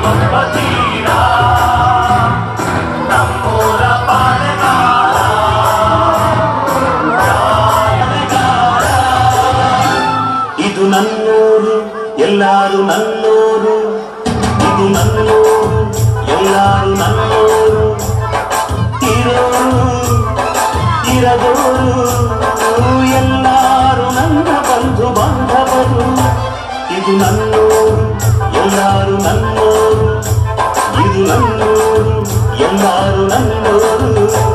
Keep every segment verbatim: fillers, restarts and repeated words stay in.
ಇದು ನನ್ನೂರು ಎಲ್ಲಾರು ನನ್ನೂರು, ಇದು ನನ್ನೂರು ಎಲ್ಲಾರು ನನ್ನೂರು, ಇರೋರು ಇರದೋರು ಎಲ್ಲಾರು ನನ್ನ ಬಂಧು ಬಾಂಧವರು. ಇದು ನನ್ನೂರು ಎಲ್ಲಾರು ನನ್ನೂರು, ಇದು ನನ್ನೂರು ಎಲ್ಲಾರು ನನ್ನೂರು.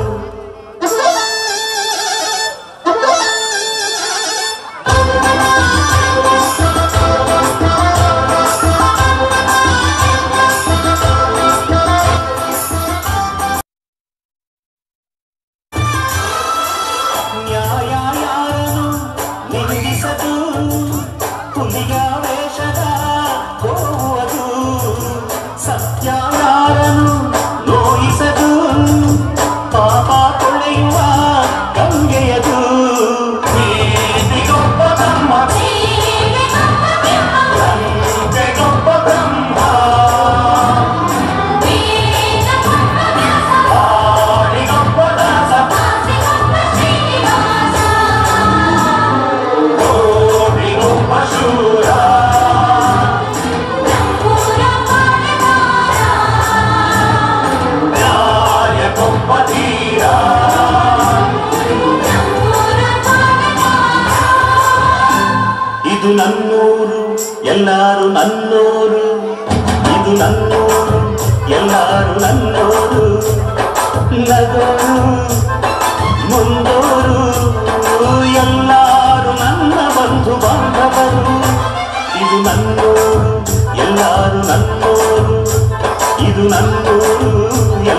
ಇದು ನನ್ನೂರು ಎಲ್ಲಾರು ನನ್ನೂರು, ಇದು ನನ್ನೂರು ಎಲ್ಲಾರು ನನ್ನೂರು, ನಗೋರು ಮುಂದೋರು ಎಲ್ಲಾರು ನನ್ನ ಬಂಧು ಬಾಂಧವರು. ಇದು ನನ್ನೂರು ಎಲ್ಲಾರು ನನ್ನೂರು, ಇದು ನನ್ನೂರು